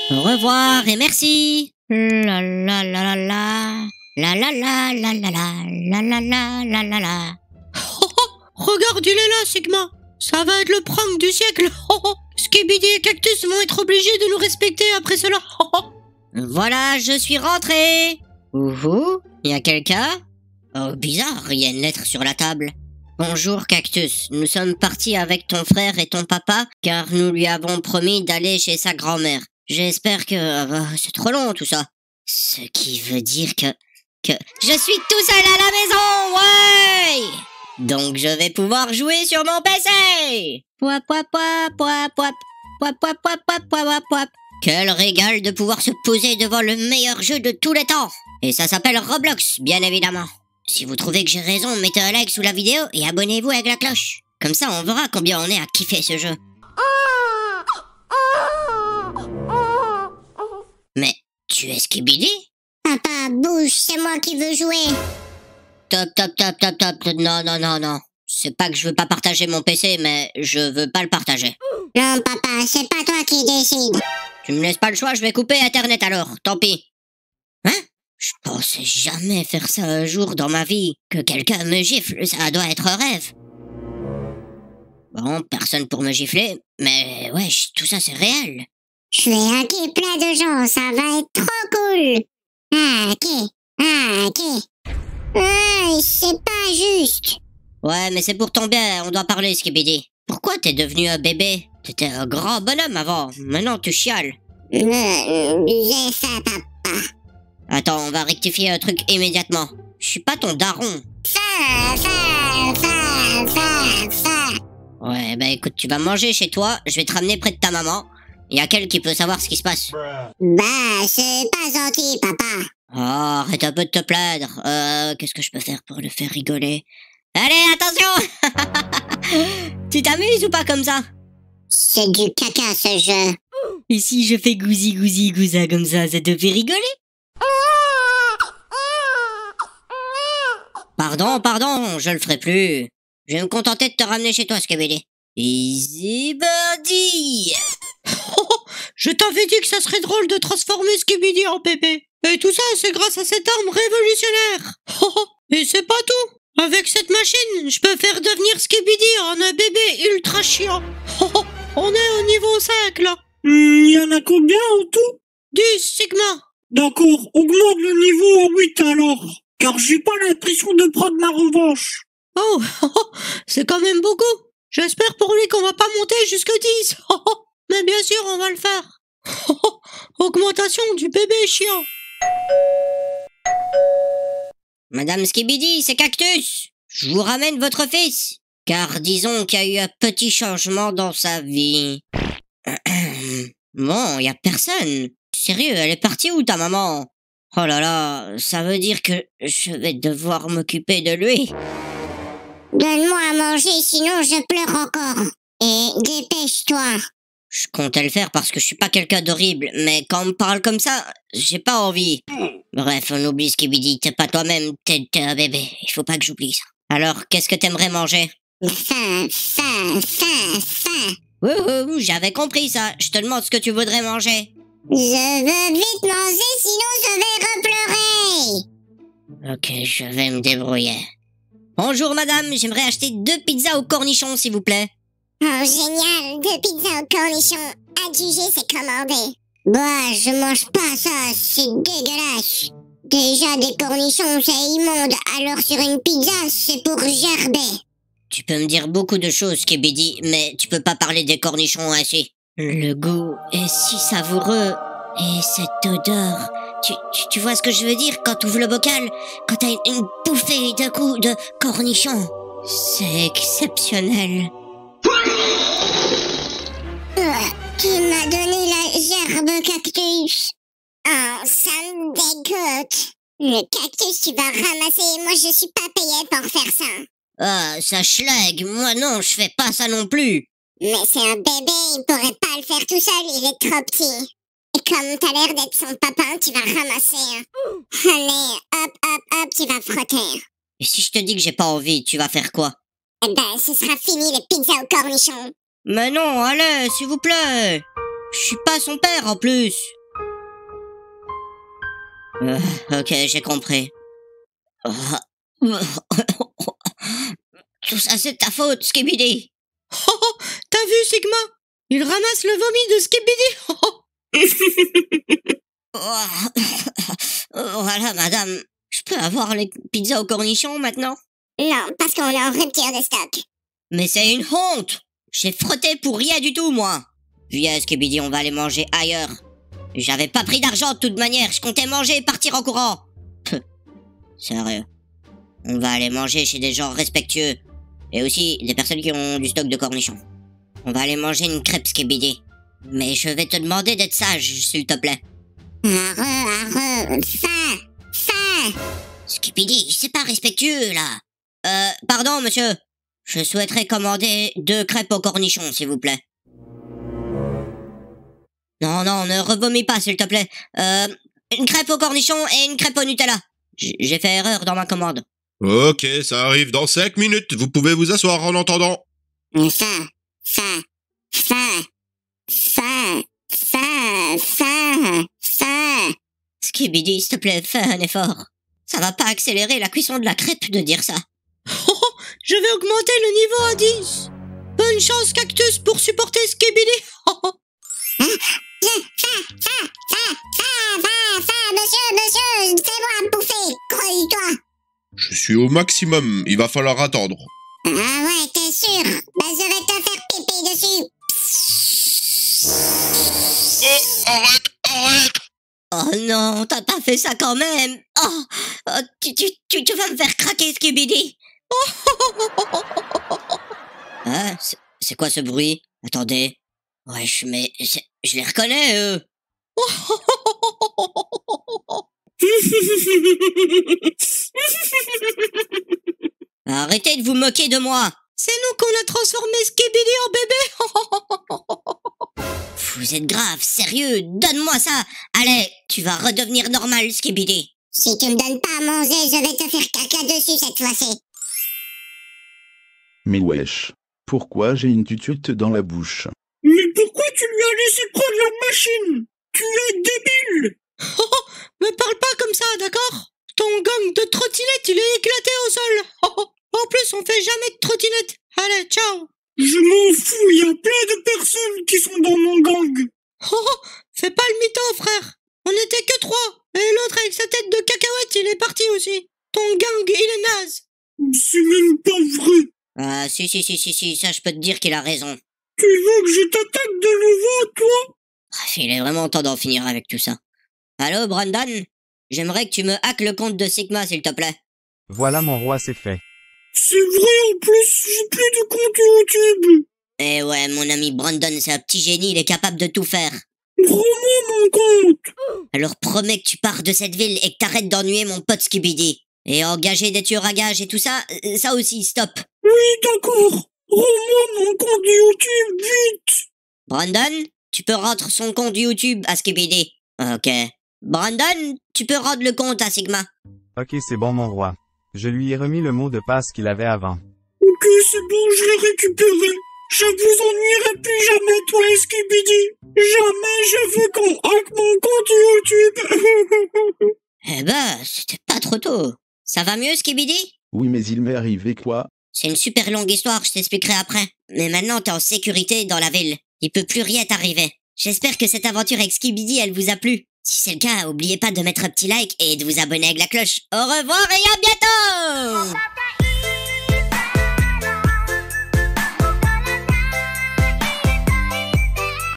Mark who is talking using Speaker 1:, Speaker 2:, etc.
Speaker 1: Au revoir et merci. La la la la la. La la la la la la la la la la la.
Speaker 2: Oh, oh, regarde, il est là, Sigma. Ça va être le prank du siècle. Oh, oh. Skibidi et Cactus vont être obligés de nous respecter après cela. Oh, oh.
Speaker 1: Voilà, je suis rentré. Ouhou, y a quelqu'un? Oh, bizarre, y a une lettre sur la table. Bonjour Cactus, nous sommes partis avec ton frère et ton papa car nous lui avons promis d'aller chez sa grand-mère. J'espère que... c'est trop long tout ça. Ce qui veut dire que... Je suis tout seul à la maison, ouais! Donc je vais pouvoir jouer sur mon PC! Pouap, pouap, pouap, pouap, pouap. Pouap, pouap, pouap, pouap, pouap, pouap, pouap. Quel régal de pouvoir se poser devant le meilleur jeu de tous les temps! Et ça s'appelle Roblox, bien évidemment. Si vous trouvez que j'ai raison, mettez un like sous la vidéo et abonnez-vous avec la cloche. Comme ça, on verra combien on est à kiffer ce jeu. Mais, tu es Skibidi?
Speaker 3: Papa, bouge, c'est moi qui veux jouer.
Speaker 1: Top, top, top, top, top. Non, non, non, non. C'est pas que je veux pas partager mon PC, mais je veux pas le partager.
Speaker 3: Non, papa, c'est pas toi qui décide.
Speaker 1: Tu me laisses pas le choix, je vais couper Internet alors. Tant pis. Hein? Je pensais jamais faire ça un jour dans ma vie. Que quelqu'un me gifle, ça doit être un rêve. Bon, personne pour me gifler, mais wesh, tout ça c'est réel.
Speaker 3: Je vais hacker plein de gens, ça va être trop cool. Hacker, hacker. Ah, c'est pas juste.
Speaker 1: Ouais, mais c'est pour ton bien, on doit parler, Skibidi. Pourquoi t'es devenu un bébé? T'étais un grand bonhomme avant, maintenant tu chiales.
Speaker 3: J'ai ça, papa.
Speaker 1: Attends, on va rectifier un truc immédiatement. Je suis pas ton daron.
Speaker 3: Ça.
Speaker 1: Ouais, bah écoute, tu vas manger chez toi, je vais te ramener près de ta maman. Y'a qu'elle qui peut savoir ce qui se passe.
Speaker 3: Bah, c'est pas gentil, papa.
Speaker 1: Oh, arrête un peu de te plaindre. Qu'est-ce que je peux faire pour le faire rigoler? Allez, attention! Tu t'amuses ou pas comme ça?
Speaker 3: C'est du caca, ce jeu.
Speaker 1: Et si je fais gousi gousi gousa comme ça te fait rigoler? Pardon, je le ferai plus. Je vais me contenter de te ramener chez toi, Skibidi. Easy birdie!
Speaker 2: Je t'avais dit que ça serait drôle de transformer Skibidi en bébé. Et tout ça, c'est grâce à cette arme révolutionnaire. Et c'est pas tout. Avec cette machine, je peux faire devenir Skibidi en un bébé ultra chiant. On est au niveau 5, là.
Speaker 4: Il y en a combien en tout?
Speaker 2: 10, Sigma.
Speaker 4: D'accord, augmente le niveau à 8 alors. Car j'ai pas l'impression de prendre ma revanche.
Speaker 2: Oh, c'est quand même beaucoup. J'espère pour lui qu'on va pas monter jusque 10. Mais bien sûr, on va le faire. Augmentation du bébé chiant.
Speaker 1: Madame Skibidi, c'est Cactus. Je vous ramène votre fils. Car disons qu'il y a eu un petit changement dans sa vie. Bon, y a personne. Sérieux, elle est partie où ta maman? Oh là là, ça veut dire que je vais devoir m'occuper de lui.
Speaker 3: Donne-moi à manger, sinon je pleure encore. Et dépêche-toi.
Speaker 1: Je comptais le faire parce que je suis pas quelqu'un d'horrible, mais quand on me parle comme ça, j'ai pas envie. Bref, on oublie Skibidi, t'es pas toi-même, t'es un bébé, il faut pas que j'oublie ça. Alors, qu'est-ce que t'aimerais manger?
Speaker 3: Ça.
Speaker 1: Wouhou, j'avais compris ça, je te demande ce que tu voudrais manger.
Speaker 3: Je veux vite manger, sinon je vais repleurer.
Speaker 1: Ok, je vais me débrouiller. Bonjour madame, j'aimerais acheter 2 pizzas au cornichon s'il vous plaît.
Speaker 3: Oh, génial, 2 pizzas au cornichon. Adjugé, c'est commandé. Bah, je mange pas ça, c'est dégueulasse. Déjà, des cornichons, c'est immonde, alors sur une pizza, c'est pour gerber.
Speaker 1: Tu peux me dire beaucoup de choses, Skibidi, mais tu peux pas parler des cornichons ainsi. Le goût est si savoureux, et cette odeur... Tu vois ce que je veux dire quand tu ouvres le bocal, quand t'as une bouffée d'un coup de cornichon. C'est exceptionnel.
Speaker 3: Qui m'a donné la gerbe cactus? Oh, ça me dégoûte. Le cactus, tu vas ramasser. Moi, je suis pas payée pour faire ça.
Speaker 1: Ah, ça schlag. Moi non, je fais pas ça non plus.
Speaker 3: Mais c'est un bébé, il pourrait pas le faire tout seul, il est trop petit. Et comme t'as l'air d'être son papa, tu vas ramasser. Allez, hop, tu vas frotter.
Speaker 1: Et si je te dis que j'ai pas envie, tu vas faire quoi?
Speaker 3: Eh ben, ce sera fini les pizzas au cornichon.
Speaker 1: Mais non, allez, s'il vous plaît. Je suis pas son père en plus. Ok, j'ai compris. Tout ça c'est de ta faute, Skibidi.
Speaker 2: Oh, t'as vu, Sigma? Il ramasse le vomi de Skibidi.
Speaker 1: Voilà, madame. Je peux avoir les pizzas aux cornichons maintenant?
Speaker 3: Non, parce qu'on est en rupture de stock.
Speaker 1: Mais c'est une honte! J'ai frotté pour rien du tout, moi! Viens, Skibidi, on va aller manger ailleurs. J'avais pas pris d'argent de toute manière, je comptais manger et partir en courant. Sérieux. On va aller manger chez des gens respectueux. Et aussi des personnes qui ont du stock de cornichons. On va aller manger une crêpe, Skibidi. Mais je vais te demander d'être sage, s'il te plaît.
Speaker 3: Ça.
Speaker 1: Skibidi, c'est pas respectueux, là. Pardon, monsieur. Je souhaiterais commander 2 crêpes aux cornichons, s'il vous plaît. Non, ne revomis pas, s'il te plaît. Une crêpe aux cornichons et une crêpe au Nutella. J'ai fait erreur dans ma commande.
Speaker 5: Ok, ça arrive dans 5 minutes. Vous pouvez vous asseoir en entendant.
Speaker 3: Ça.
Speaker 1: Skibidi, s'il te plaît, fais un effort. Ça va pas accélérer la cuisson de la crêpe de dire ça.
Speaker 2: Je vais augmenter le niveau à 10. Bonne chance, Cactus, pour supporter Skibidi.
Speaker 3: Monsieur, fais-moi à bouffer, crois-toi.
Speaker 5: Je suis au maximum. Il va falloir attendre.
Speaker 3: Ah ouais, t'es sûr? Bah, je vais te faire pipi dessus.
Speaker 5: Oh, arrête!
Speaker 1: Oh non, t'as pas fait ça quand même. Tu vas me faire craquer, Skibidi. Hein, c'est quoi ce bruit? Attendez. Wesh, mais je les reconnais, eux. Arrêtez de vous moquer de moi.
Speaker 2: C'est nous qu'on a transformé Skibidi en bébé.
Speaker 1: Vous êtes grave, sérieux, donne-moi ça. Allez, tu vas redevenir normal, Skibidi.
Speaker 3: Si tu me donnes pas à manger, je vais te faire caca dessus cette fois-ci.
Speaker 6: Mais wesh. Pourquoi j'ai une tutute dans la bouche?
Speaker 4: Mais pourquoi tu lui as laissé prendre la machine? Tu es débile!
Speaker 2: Me parle pas comme ça, d'accord? Ton gang de trottinettes, il est éclaté au sol. En plus, on fait jamais de trottinette. Allez, ciao.
Speaker 4: Je m'en fous, il y a plein de personnes qui sont dans mon gang.
Speaker 2: Fais pas le mytho, frère. On n'était que 3. Et l'autre avec sa tête de cacahuète, il est parti aussi. Ton gang, il est naze.
Speaker 4: C'est même pas vrai.
Speaker 1: Ah, si, ça je peux te dire qu'il a raison.
Speaker 4: Tu veux que je t'attaque de nouveau, toi?
Speaker 1: Bref, il est vraiment temps d'en finir avec tout ça. Allô, Brandon? J'aimerais que tu me hackes le compte de Sigma, s'il te plaît.
Speaker 7: Voilà mon roi, c'est fait.
Speaker 4: C'est vrai, en plus, j'ai plus de compte YouTube.
Speaker 1: Eh ouais, mon ami Brandon, c'est un petit génie, il est capable de tout faire.
Speaker 4: Rends-moi mon compte.
Speaker 1: Alors promets que tu pars de cette ville et que t'arrêtes d'ennuyer mon pote Skibidi. Et engager des tueurs à gages et tout ça, ça aussi, stop.
Speaker 4: Oui, d'accord. Rends-moi mon compte YouTube, vite.
Speaker 1: Brandon, tu peux rendre son compte YouTube à Skibidi. Ok. Brandon, tu peux rendre le compte à Sigma.
Speaker 7: Ok, c'est bon mon roi. Je lui ai remis le mot de passe qu'il avait avant.
Speaker 4: Ok, c'est bon, je l'ai récupéré. Je vous ennuierai plus jamais, toi et Skibidi. Jamais je veux qu'on hack mon compte YouTube.
Speaker 1: Eh ben, c'était pas trop tôt. Ça va mieux, Skibidi?
Speaker 6: Oui, mais il m'est arrivé quoi?
Speaker 1: C'est une super longue histoire, je t'expliquerai après. Mais maintenant, t'es en sécurité dans la ville. Il peut plus rien t'arriver. J'espère que cette aventure avec Skibidi, elle vous a plu. Si c'est le cas, oubliez pas de mettre un petit like et de vous abonner avec la cloche. Au revoir et à bientôt!